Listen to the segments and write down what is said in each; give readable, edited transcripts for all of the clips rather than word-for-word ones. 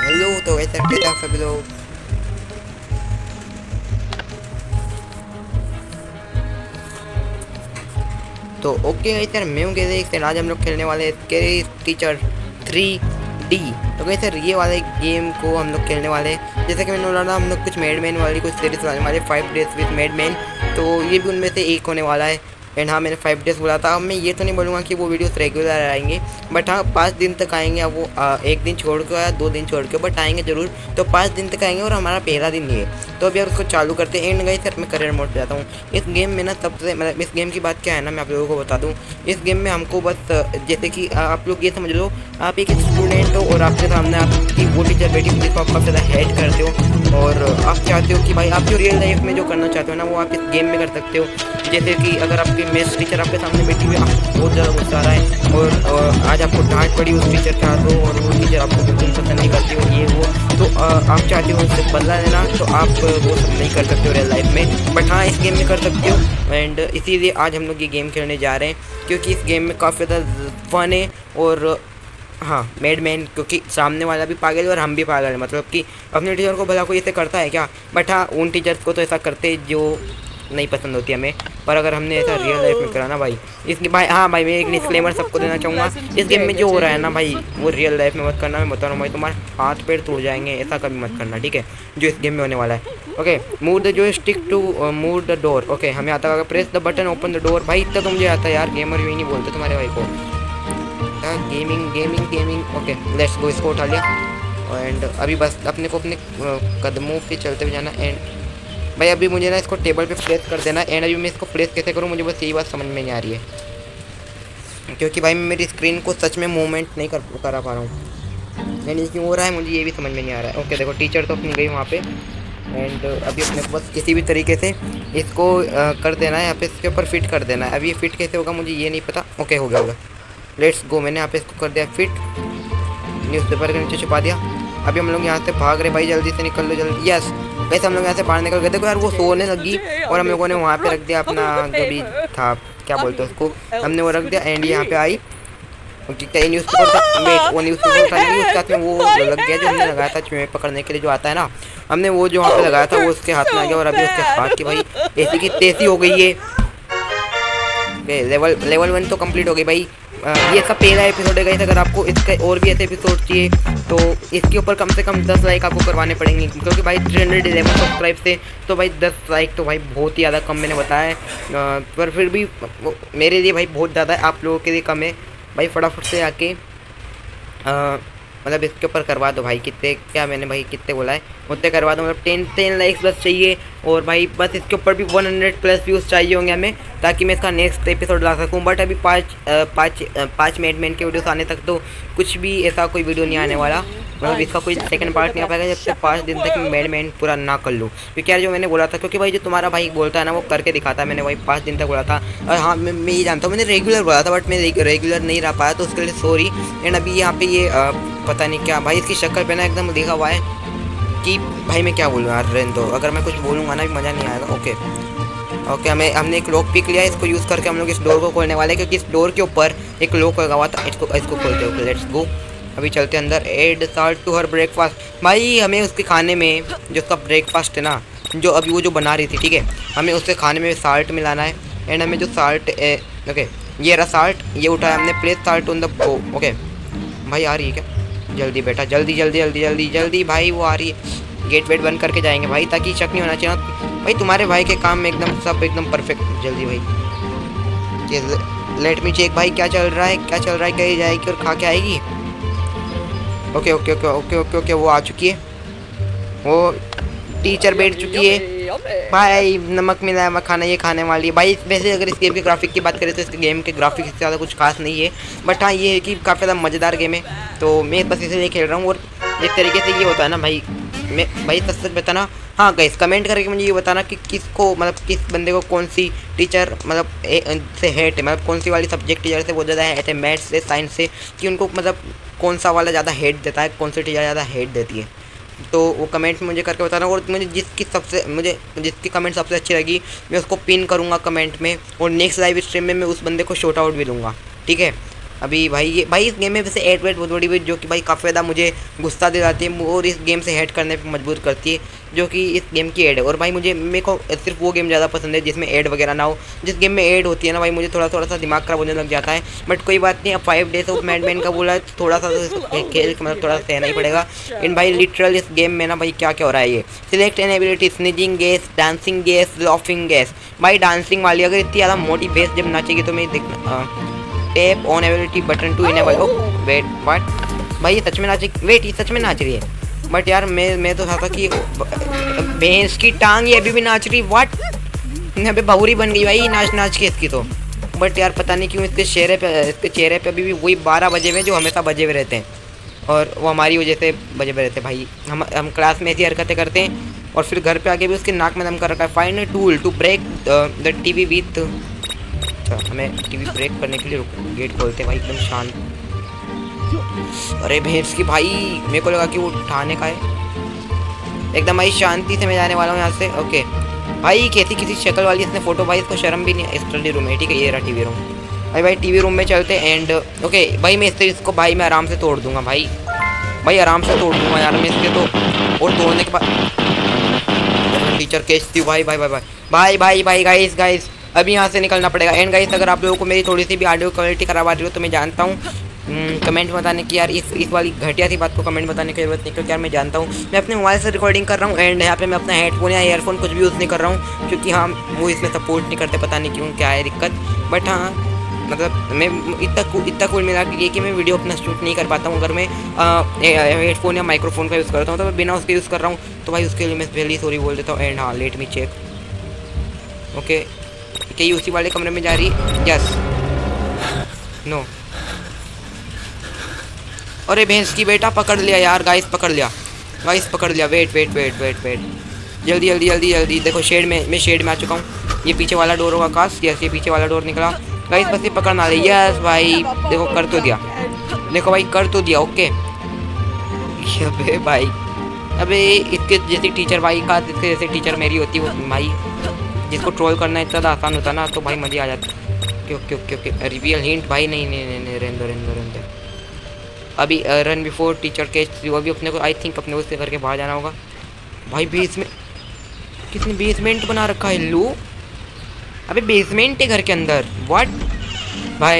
Hello तो वैसे कैसे आप सभी लोग। तो ओके गाइस यार मैं हूँ कैसे आज हम लोग खेलने वाले टीचर 3D। तो गाइस यार ये वाले गेम को हम लोग खेलने वाले जैसे कि मैंने बोला ना, हम लोग कुछ मेडमैन वाली कुछ सीरीज लाने वाले 5 डेज विद मेडमैन। तो ये भी उनमें से एक होने वाला है। एंड हाँ, मैंने 5 डेज़ बोला था। अब मैं ये तो नहीं बोलूँगा कि वो वीडियोस रेगुलर आएंगे, बट हाँ 5 दिन तक आएंगे। अब वो 1 दिन छोड़ के या 2 दिन छोड़ के, बट आएंगे ज़रूर। तो 5 दिन तक आएंगे और हमारा पहला दिन ये है। तो अभी यार उसको चालू करते हैं। एंड गाइस यार मैं करियर मोड पे जाता हूँ। इस गेम में ना सबसे मतलब इस गेम की बात क्या है ना, मैं आप लोगों को बता दूँ। इस गेम में हमको बस जैसे कि आप लोग ये समझ लो, आप एक स्टूडेंट हो और आपके सामने आपकी वो टीचर बैठी हुई जिसको आप काफ़ी ज़्यादा हेट करते हो, और आप चाहते हो कि भाई आप जो रियल लाइफ में जो करना चाहते हो ना, वो आप इस गेम में कर सकते हो। जैसे कि अगर आपकी मैथ्स टीचर आपके सामने बैठी हुई है, आपको बहुत ज़्यादा गुस्सा आ रहा है और आज आपको डांट पड़ी उस टीचर के हाथों, और वो टीचर आपको बिल्कुल पसंद नहीं करती हो ये वो, तो आप चाहते हो उससे बदला लेना, तो आप वो सब नहीं कर सकते हो रियल लाइफ में, बट हाँ इस गेम में कर सकते हो। एंड इसीलिए आज हम लोग ये गेम खेलने जा रहे हैं, क्योंकि इस गेम में काफ़ी ज़्यादा फन है। और हाँ मेडमैन, क्योंकि सामने वाला भी पागल है और हम भी पागल है, मतलब कि अपने टीचर को भला कोई ऐसे करता है क्या। बट हाँ उन टीचर्स को तो ऐसा करते जो नहीं पसंद होती हमें, पर अगर हमने ऐसा रियल लाइफ में करा ना भाई, इसलिए भाई हाँ भाई मैं एक डिस्क्लेमर सबको देना चाहूँगा, इस गेम में जो हो रहा है ना भाई वो रियल लाइफ में मत करना। मैं बता रहा हूँ भाई, तुम्हारे हाथ पैर टूट जाएंगे, ऐसा कभी मत करना, ठीक है, जो इस गेम में होने वाला है। Okay, move the joystick to move the door. Okay, हमें आता है press the button open the door. भाई इतना तो मुझे आता है यार, गेमर यू ही नहीं बोलते तुम्हारे भाई को। Gaming gaming gaming. Okay let's go, इसको उठा लिया। एंड अभी बस अपने को अपने कदमों पे चलते हुए जाना। एंड भाई अभी मुझे ना इसको टेबल पे प्लेस कर देना। एंड अभी मैं इसको प्लेस कैसे करूँ, मुझे बस यही बात समझ में नहीं आ रही है, क्योंकि भाई मैं मेरी स्क्रीन को सच में मूवमेंट नहीं करा पा रहा हूँ। यानी क्यों हो रहा है मुझे ये भी समझ में नहीं आ रहा है। ओके देखो, टीचर तो अपनी गई वहाँ पे। एंड अभी अपने को बस किसी भी तरीके से इसको कर देना है, यहाँ पे इसके ऊपर फिट कर देना है। अभी ये फिट कैसे होगा मुझे ये नहीं पता। ओके हो गया होगा, लेट्स गो। मैंने यहाँ पे इसको कर दिया फिट, न्यूज़पेपर के नीचे छुपा दिया। अभी हम लोग यहाँ से भाग रहे, भाई जल्दी से निकल लो जल्दी। यस वैसे हम लोग यहाँ से बाहर निकल गए। देखो यार वो सोने लगी और हम लोगों ने वहाँ पे रख दिया अपना जो भी था, क्या बोलते हैं उसको, हमने वो रख दिया। एंड यहाँ पे आई न्यूज़पेपर था, वेट वो न्यूज़पेपर था नहीं, उसके हाथ में वो लग गया जो हमने लगाया था चूहे पकड़ने के लिए जो आता है ना, हमने वो जो वहाँ पे लगाया था वो उसके हाथ में आ गया। और अभी उसके हाथ की भाई ऐसी की तैसी हो गई है। लेवल 1 तो कंप्लीट हो गई भाई। ये सब पहला एपिसोड है गाइस। अगर आपको इसके और भी ऐसे एपिसोड चाहिए तो इसके ऊपर कम से कम 10 लाइक आपको करवाने पड़ेंगे, क्योंकि भाई 311 सब्सक्राइब से तो भाई 10 लाइक तो भाई बहुत ही ज़्यादा कम मैंने बताया है, पर फिर भी मेरे लिए भाई बहुत ज़्यादा है, आप लोगों के लिए कम है भाई। फटाफट से आके मतलब इसके ऊपर करवा दो भाई। कितने क्या मैंने भाई कितने बोला है उतने करवा दो, मतलब 10 लाइक्स बस चाहिए। और भाई बस इसके ऊपर भी 100+ व्यूज़ चाहिए होंगे हमें, ताकि मैं इसका नेक्स्ट एपिसोड ला सकूं। बट अभी पाँच मेडमैन के वीडियोस आने तक तो कुछ भी ऐसा कोई वीडियो नहीं आने वाला, मतलब इसका कोई सेकंड पार्ट नहीं आ पाएगा जब तक 5 दिन तक मैं मेडमैन पूरा ना कर लूँ। क्योंकि यार जो मैंने बोला था, क्योंकि भाई जो तुम्हारा भाई बोलता है ना वो करके दिखाता है। मैंने भाई 5 दिन तक बोला था, और हाँ मैं ये जानता हूँ मैंने रेगुलर बोला था, बट मैं रेगुलर नहीं रह पाया, तो उसके लिए सॉरी। एंड अभी यहाँ पे ये पता नहीं क्या भाई इसकी शक्ल पे ना एकदम लिखा हुआ है कि भाई मैं क्या बोलूँ यार, रहने दो, अगर मैं कुछ बोलूँगा ना भी मज़ा नहीं आएगा। ओके हमने एक लॉक पिक लिया, इसको यूज़ करके हम लोग इस डोर को खोलने वाले हैं, क्योंकि इस डोर के ऊपर एक लॉक लगा हुआ था। इसको खोलते हो। लेट्स गो, अभी चलते अंदर। Add salt to her breakfast. भाई हमें उसके खाने में जो उसका ब्रेकफास्ट है ना, जो अभी वो जो बना रही थी, ठीक है, हमें उसके खाने में साल्ट मिलाना है। एंड हमें जो साल्ट ओके ये रहा साल्ट, ये उठाया हमने, place salt on the go. Okay भाई आ रही है क्या, जल्दी बेटा जल्दी जल्दी जल्दी जल्दी जल्दी भाई वो आ रही है। गेट वेट बंद करके जाएंगे भाई, ताकि शक नहीं होना चाहिए भाई। तुम्हारे भाई के काम में एकदम सब एकदम परफेक्ट। जल्दी भाई लेट मी चेक भाई क्या चल रहा है कहीं जाएगी और खा के आएगी। Okay okay okay okay okay okay वो आ चुकी है, वो टीचर बैठ चुकी है भाई। नमक मिला है खाना ये खाने वाली है भाई। वैसे अगर इस गेम के ग्राफिक की बात करें तो इस गेम के ग्राफिक से ज़्यादा कुछ खास नहीं है, बट हाँ ये है कि काफ़ी ज़्यादा मज़ेदार गेम है, तो मैं बस इसलिए खेल रहा हूँ। और एक तरीके से ये होता है ना भाई, मैं भाई सच बताना, हाँ गाइस कमेंट करके मुझे ये बताना कि किसको मतलब किस बंदे को कौन सी टीचर मतलब से हेट है, मतलब कौन सी वाली सब्जेक्ट टीचर से बहुत ज़्यादा हेट है, मैथ्स से साइंस से, कि उनको मतलब कौन सा वाला ज़्यादा हेट देता है, कौन सी टीचर ज़्यादा हेट देती है। तो वो कमेंट में मुझे करके बताना। और मुझे जिसकी कमेंट सबसे अच्छी लगी मैं उसको पिन करूँगा कमेंट में, और नेक्स्ट लाइव स्ट्रीम में मैं उस बंदे को शॉट आउट भी दूँगा, ठीक है। अभी भाई इस गेम में वैसे एड वेड बहुत बड़ी जो कि भाई काफ़ी ज़्यादा मुझे गुस्सा दिलाती है और इस गेम से हेड करने पे मजबूर करती है, जो कि इस गेम की एड है। और भाई मेरे को सिर्फ वो गेम ज़्यादा पसंद है जिसमें एड वगैरह ना हो। जिस गेम में एड होती है ना भाई मुझे थोड़ा सा दिमाग खराब होने लग जाता है। बट कोई बात नहीं, अब 5 डेज ऑफ मैडमैन का बोला है तो थोड़ा सा खेल मतलब थोड़ा सा सहना ही पड़ेगा। इन भाई लिटरल इस गेम में ना भाई क्या क्या हो रहा है ये। Select an ability, sneezing gas, dancing gas, laughing gas. भाई डांसिंग वाली अगर इतनी ज़्यादा मोटी बेस जब नाचेगी तो मैं देखना। Tap on ability button to enable. Oh wait what, भाई ये सच में नाच, वेट ये सच में नाच रही है। बट यार मैं तो था कि भैंस की टांग ये अभी भी नाच रही। व्हाट, यहाँ पे बहुरी बन गई भाई नाच के इसकी तो। बट यार पता नहीं क्यों इसके चेहरे पे अभी भी वही 12 बजे हुए जो हमेशा बजे हुए रहते हैं, और वो हमारी वजह से बजे हुए रहते हैं भाई। हम क्लास में ऐसी हरकतें करते हैं और फिर घर पे आके भी उसके नाक में दम कर रखा है। Find a tool to break the TV with. अच्छा हमें टीवी ब्रेक करने के लिए गेट खोलते हैं भाई एकदम शांत। अरे भैंस की भाई, मेरे को लगा कि वो उठाने का है। एकदम भाई शांति से मैं जाने वाला हूँ यहाँ से। ओके भाई कैसी किसी शक्ल वाली इसने फोटो, भाई इसको शर्म भी नहीं। स्टडी रूम है, ठीक है ये रहा टीवी रूम। भाई टीवी रूम में चलते एंड ओके भाई मैं इसको भाई मैं आराम से तोड़ दूंगा भाई आराम से तोड़ दूंगा यार मैं इसके तो। और तोड़ने के बाद टीचर केस थी भाई गाइस अभी यहाँ से निकलना पड़ेगा। एंड गाइस अगर आप लोगों को मेरी थोड़ी सी भी ऑडियो क्वालिटी खराब आ रही हो तो मैं जानता हूँ, कमेंट बताने की यार इस वाली घटिया सी बात को कमेंट बताने की जरूरत नहीं, क्योंकि यार मैं जानता हूँ मैं अपने मोबाइल से रिकॉर्डिंग कर रहा हूँ एंड यहाँ पे मैं अपना हेडफोन या ईयरफोन कुछ भी यूज़ नहीं कर रहा हूँ, क्योंकि हाँ वो इसमें सपोर्ट नहीं करते, पता नहीं क्यों क्या है दिक्कत। बट हाँ मतलब मैं इतना कुल मिला के कि मैं वीडियो अपना शूट नहीं कर पाता हूँ अगर मैं हेडफोन या माइक्रोफोन का यूज़ करता हूँ, तो मैं बिना उसके यूज़ कर रहा हूँ, तो भाई उसके लिए मैं पहले सॉरी बोल देता हूँ। एंड हाँ लेट मी चेक। ओके क्या ये उसी वाले कमरे में जा रही है? Yes no. अरे भैंस की बेटा पकड़ लिया यार, गाइस पकड़ लिया वेट जल्दी देखो शेड में, मैं शेड में आ चुका हूँ। ये पीछे वाला डोर होगा काश। यस ये पीछे वाला डोर निकला गाइस, बस ये पकड़ना रही। यस भाई देखो कर तो दिया, देखो भाई कर तो दिया। ओके अबे भाई अबे इसके जैसी टीचर भाई का, इसके जैसे टीचर मेरी होती वो भाई, जिसको ट्रोल करना इतना आसान होता ना तो भाई मजे आ जाते। ओके रिवील हिंट भाई नहीं रहने दो। अभी रन बिफोर टीचर केस, अभी अपने को आई थिंक अपने उससे करके बाहर जाना होगा। भाई बेसमेंट, किसने बेसमेंट बना रखा है? लो अबे बेसमेंट है घर के अंदर। व्हाट भाई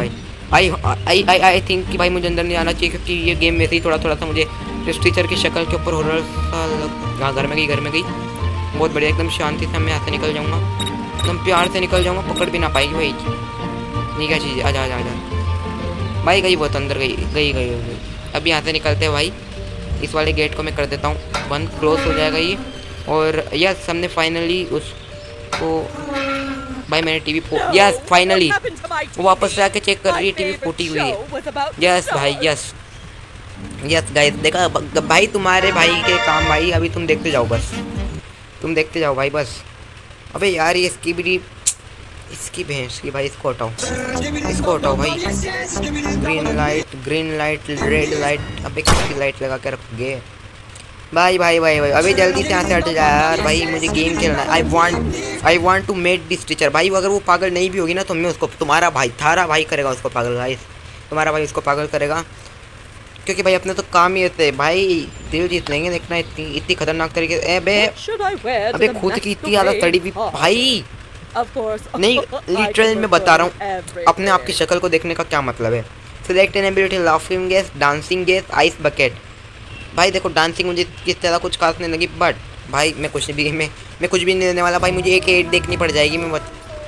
आई थिंक कि भाई मुझे अंदर नहीं आना चाहिए, क्योंकि ये गेम वैसे ही थोड़ा सा मुझे इस टीचर की शक्ल के ऊपर हॉरर सा लग। हाँ घर में गई बहुत बढ़िया, एकदम शांति से मैं यहाँ से निकल जाऊँगा, एकदम प्यार से निकल जाऊँगा, पकड़ भी ना पाएगी भाई। नहीं क्या चीज़, आजा भाई गई बहुत अंदर गई। अब यहाँ से निकलते हैं भाई, इस वाले गेट को मैं कर देता हूँ बंद, क्लोज हो जाएगा ये। और यस हमने फाइनली उसको भाई मैंने टीवी यस फाइनली वो वापस से आके चेक कर रही है, टीवी फूटी हुई है। यस भाई यस गाइस देखा भाई तुम्हारे भाई के काम भाई, अभी तुम देखते जाओ बस, तुम देखते जाओ भाई बस। अबे यार ये इसकी भैंस की भाई, इसको हटाओ भाई। ग्रीन लाइट रेड लाइट, अबे किसकी लाइट लगा के रखोगे भाई अबे जल्दी से यहाँ से हट जा यार भाई, मुझे गेम खेलना है। I want to meet this teacher. भाई अगर वो पागल नहीं भी होगी ना तो मैं उसको, थारा भाई करेगा उसको पागल। गाइस तुम्हारा भाई उसको पागल करेगा, क्योंकि भाई अपने तो काम ही होते हैं भाई, दिल जीत लेंगे। देखना इतनी खतरनाक तरीके से। अबे खुद की इतनी ज़्यादा तड़ी हुई भाई नहीं, लिटरली मैं बता रहा हूँ अपने आप की शक्ल को देखने का क्या मतलब है। Select an ability, laughing gas, dancing gas, ice bucket. भाई देखो डांसिंग मुझे किस तरह कुछ खास नहीं लगी, बट भाई मैं कुछ भी नहीं देने वाला भाई, मुझे एक एड देखनी पड़ जाएगी। मैं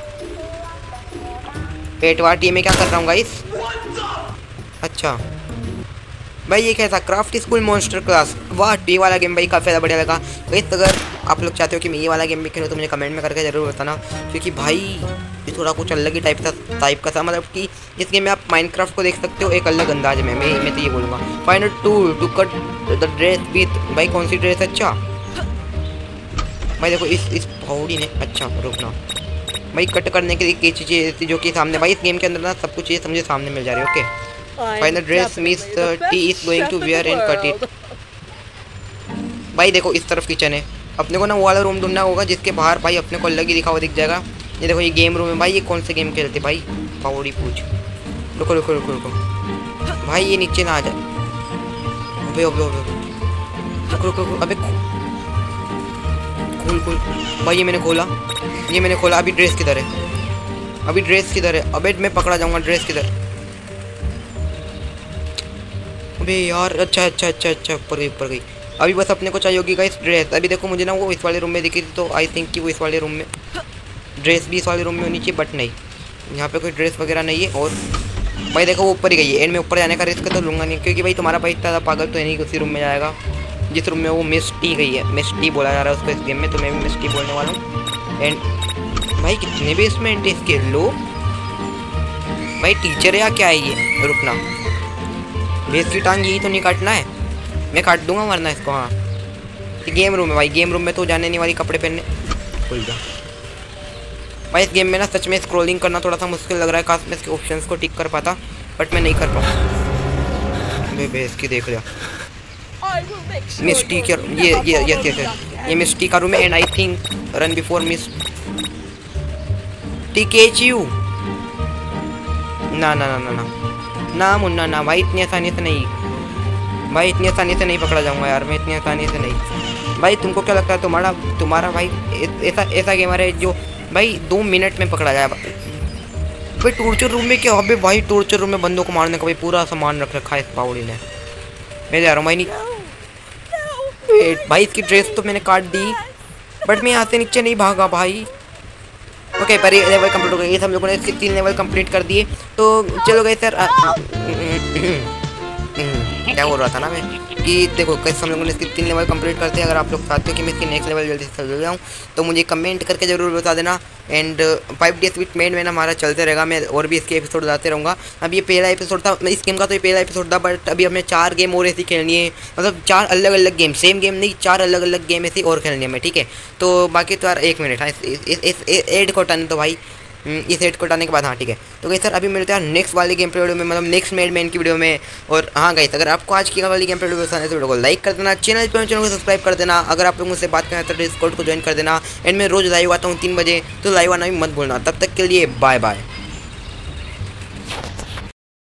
पेट वाटी में क्या कर रहा हूँ गाइस? अच्छा भाई ये कैसा क्राफ्ट स्कूल मॉन्स्टर क्लास, वाह ये वाला गेम भाई काफ़ी ज़्यादा बढ़िया लगा। गाइस अगर आप लोग चाहते हो कि मैं ये वाला गेम भी खेलूँ तो मुझे कमेंट में करके ज़रूर बताना, क्योंकि भाई ये थोड़ा कुछ अलग ही टाइप का था, मतलब कि इस गेम में आप माइनक्राफ्ट को देख सकते हो एक अलग अंदाज में। मैं तो ये बोलूँगा find a tool to cut the dress with. भाई कौन सी ड्रेस? अच्छा भाई देखो इस फाउडी ने, अच्छा रुकना भाई कट करने के लिए कई चीज़ें जो कि सामने, भाई इस गेम के अंदर ना सब कुछ चीज़ें समझे सामने मिल जा रही है। Okay find the dress Misty is going to wear and cut it. भाई देखो इस तरफ किचन है, अपने को ना वो वाला रूम ढूंढना होगा जिसके बाहर भाई अपने को अलग ही लिखा हुआ दिख जाएगा। ये देखो ये गेम रूम है भाई, ये कौन से गेम खेलते भाई? पावड़ी पूछ रुको रुको रुको रुको भाई, ये नीचे ना आ जाए। अबे अबे अबे रुको रुको रुको, अबे खोल खोल भाई, ये मैंने खोला, ये मैंने खोला। अभी ड्रेस किधर है? अभी ड्रेस किधर है? अबे मैं पकड़ा जाऊंगा। ड्रेस किधर? अबे यार, अच्छा अच्छा अच्छा अच्छा, ऊपर गई ऊपर गई। अभी बस अपने को चाहिए होगी गाइस ड्रेस। अभी देखो मुझे ना वो इस वाले रूम में दिखी थी, तो आई थिंक कि वो इस वाले रूम में ड्रेस भी इस वाले रूम में होनी चाहिए, बट नहीं, यहाँ पे कोई ड्रेस वगैरह नहीं है। और भाई देखो वो ऊपर ही गई है, एंड में ऊपर जाने का रिस्क तो लूँगा नहीं, क्योंकि भाई तुम्हारा भाई इतना पागल तो है नहीं कि उसी रूम में जाएगा जिस रूम में वो मिस टी गई है। मिस टी बोला जा रहा है उसको इस गेम में, तो मैं भी मिस टी बोलने वाला हूँ। एंड भाई कितने बेसमेंट है इसके? लो भाई, टीचर है या क्या है ये? रुकना, बेस की टांग यही तो नहीं काटना है, मैं काट दूंगा वरना इसको। हाँ, गेम रूम है भाई, गेम रूम में तो जाने नहीं वाली कपड़े पहनने। खुल जा भाई। इस गेम में ना सच में स्क्रॉलिंग करना थोड़ा सा मुश्किल लग रहा है, काश मैं इसके ऑप्शंस को टिक कर पाता, बट मैं नहीं कर पाऊँ। बेस की देख लिया मिस्टी क्या? ये मिस्टी का रूम है, and I think run before Misty catch you. ना ना ना ना ना ना मुन्ना ना भाई, इतनी आसानी से नहीं भाई, इतनी आसानी से नहीं पकड़ा जाऊंगा यार मैं, इतनी आसानी से नहीं। भाई तुमको क्या लगता है तुम्हारा भाई ऐसा गेमर है जो भाई 2 मिनट में पकड़ा जाए? भाई टॉर्चर रूम में क्या? अबे भाई टॉर्चर रूम में बंदों को मारने का भाई पूरा सामान रख रखा है इस पावड़ी ने। मैं जा रहा हूँ भाई। नहीं भाई, इसकी ड्रेस तो मैंने काट दी, बट मैं यहाँ से नीचे नहीं भागा भाई। ओके, पर ये लेवल कंप्लीट हो गई, हम लोगों ने इसके 3 लेवल कंप्लीट कर दिए। तो चलो गए सर, क्या बोल रहा था ना मैं कि देखो कैसे हम लोगों ने इसके 3 लेवल कंप्लीट करते हैं। अगर आप लोग चाहते हो कि मैं इसकी नेक्स्ट लेवल जल्दी से चल जाऊँ तो मुझे कमेंट करके ज़रूर बता देना। एंड 5 डेज विथ मेड में ना हमारा चलते रहेगा, मैं और भी इसके एपिसोड लाते रहूँगा। अभी ये पहला एपिसोड था इस गेम का, तो ये पहला एपिसोड था, बट अभी हमें 4 गेम और ऐसी खेलनी है, मतलब 4 अलग अलग गेम, सेम गेम नहीं, 4 अलग अलग गेम ऐसी और खेलनी है हमें, ठीक है। तो बाकी तो यार 1 मिनट, हाँ इस एड को हटाने तो भाई, इस हेड को हटाने के बाद। हाँ ठीक है, तो गई सर अभी मिलते हैं नेक्स्ट वाली गेम प्ले वीडियो में, मतलब नेक्स्ट मेड मैन की वीडियो में। और हाँ गई, अगर आपको आज की वाली गेम प्ले वीडियो पसंद है तो वीडियो को लाइक कर देना, चैनल को सब्सक्राइब कर देना। अगर आप लोग मुझसे बात करना तो डिस्कॉर्ड को ज्वाइन कर देना। एंड मैं रोज लाइव आता हूँ 3 बजे, तो लाइव आना भी मत भूलना। तब तक के लिए बाय बाय।